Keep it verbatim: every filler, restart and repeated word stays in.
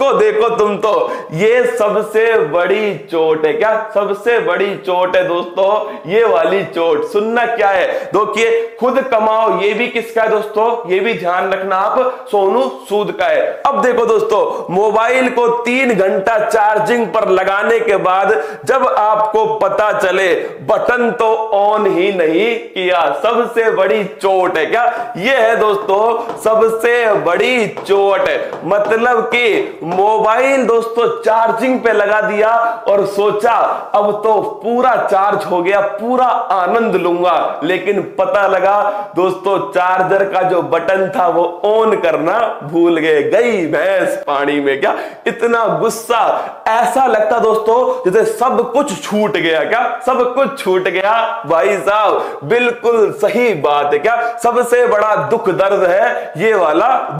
इसको देखो तुम तो, ये सबसे बड़ी चोट है। क्या सबसे बड़ी चोट है दोस्तों? ये वाली चोट। सुनना क्या है, देखिए, खुद कमाओ, ये भी किसका है दोस्तों? ये भी ध्यान रखना आप, सोनू सूद का है। अब देखो दोस्तों, मोबाइल को तीन घंटा चार्जिंग पर लगाने के बाद जब आपको पता चले बटन तो ऑन ही नहीं किया, सबसे बड़ी चोट है। क्या ये है दोस्तों सबसे बड़ी चोट है। मतलब कि मोबाइल दोस्तों चार्जिंग पे लगा दिया और सोचा अब तो पूरा चार्ज हो गया, पूरा आनंद लूंगा, लेकिन पता लगा दोस्तों चार्जर का जो बटन था वो ऑन करना भूल गए, गई भैंस पानी में। क्या इतना गुस्सा, ऐसा लगता दोस्तों जैसे सब कुछ छूट गया। क्या सब कुछ छूट गया भाई साहब, बिल्कुल सही बात है। क्या सबसे बड़ा दुख दर्द है ये वाला।